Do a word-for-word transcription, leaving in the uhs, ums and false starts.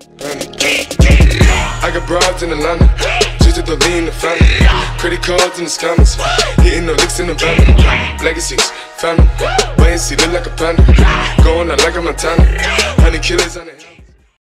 I got broads in Atlanta, just to the lean the family. Credit cards in the scammers, hitting the licks in the van. Legacies, family, wait and see, look like a panda. Going out like a Montana, honey killers on the